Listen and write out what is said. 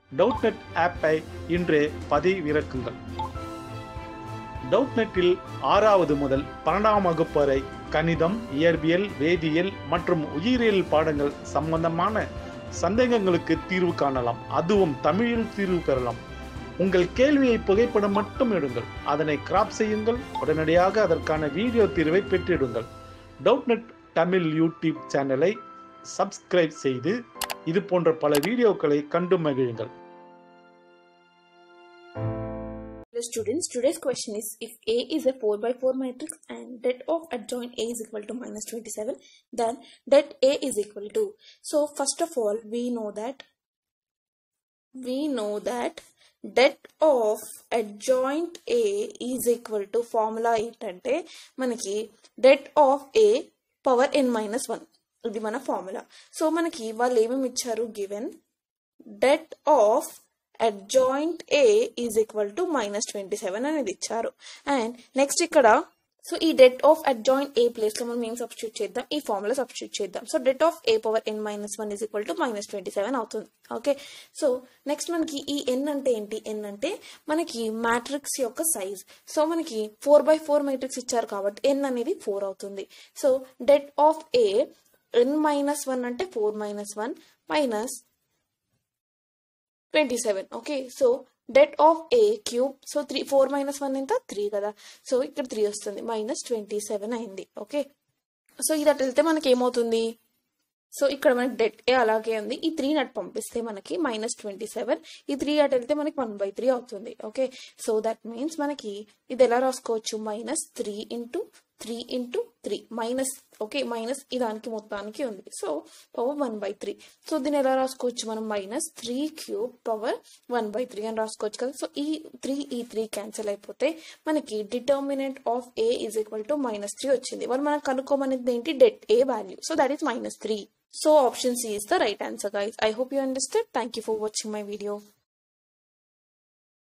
டவுட்நெட் ஆப்பை இன்றே பதிவிறக்குங்கள். டவுட்நெட்டில் 6வது முதல் 12ஆம் வகுப்பு வரை கணிதம், இயற்பியல், வேதியியல் மற்றும் உயிரியல் பாடங்கள் சம்பந்தமான சந்தேகங்களுக்கு தீர்வு காணலாம். அதுவும் தமிழில் தீர்வு பெறலாம். உங்கள் கேள்வியை புகைப்படம் மட்டும் எடுங்கள், அதனை கிராப் செய்யுங்கள், உடனடியாக அதற்கான வீடியோ தீர்வை பெற்றிடுங்கள். டவுட்நெட் தமிழ் யூடியூப் சேனலை சப்ஸ்கிரைப் செய்து இது போன்ற பல வீடியோக்களை கண்டு மகிழுங்கள். Students, today's question is, if A is a 4x4 matrix and det of adjoint A is equal to minus 27, then det A is equal to. So first of all, we know that det of adjoint A is equal to formula ఏంటంటే మనకి det of A power n minus 1 ఇది మన formula. So మనకి వాళ్ళు ఏమేమి ఇచ్చారు, given det of adjoint A is equal to minus 27 అనేది ఇచ్చారు. అండ్ నెక్స్ట్ ఇక్కడ సో ఈ det of adjoint A place లో మనం ఏం సబ్స్టిట్యూట్ చేద్దాం, ఈ ఫార్ములా సబ్స్టిట్యూట్ చేద్దాం. So det of A power n minus 1 is equal to minus 27 అవుతుంది. ఓకే, సో నెక్స్ట్ మనకి ఈ n అంటే ఏంటి, n అంటే మనకి మ్యాట్రిక్స్ యొక్క సైజ్. సో మనకి 4x4 మ్యాట్రిక్స్ ఇచ్చారు కాబట్టి n అనేది 4 అవుతుంది. So det of A n minus 1 అంటే 4 minus 1 minus 27. Okay, so det of A cube. So 4 minus 1 ఎంత 3 కదా, సో ఇక్కడ 3 వస్తుంది, minus 27 అయింది. ఓకే, సో ఇది అటు వెళ్తే మనకి ఏమవుతుంది, సో ఇక్కడ మనకి det A అలాగే ఉంది, ఈ 3 అటు పంపిస్తే మనకి minus 27, ఈ 3 అటు వెళ్తే మనకి 1/3 అవుతుంది. ఓకే, సో దట్ మీన్స్ మనకి ఇది ఎలా రాసుకోవచ్చు, minus 3 into 3 into 3 minus. Okay, minus ఈ దానికి మొత్తానికి ఉంది, సో పవర్ 1/3. సో దీన్ని ఎలా రాసుకోవచ్చు మనం, minus 3 క్యూబ్ పవర్ 1/3 అని రాసుకోవచ్చు కదా. సో ఈ 3 క్యాన్సిల్ అయిపోతే మనకి determinant of A is equal to -3 వచ్చింది. వాళ్ళు మనం కనుక్కోమనేది ఏంటి, det A value. So that is -3. So option C is the right answer, guys. I hope you understood. Thank you for watching my video.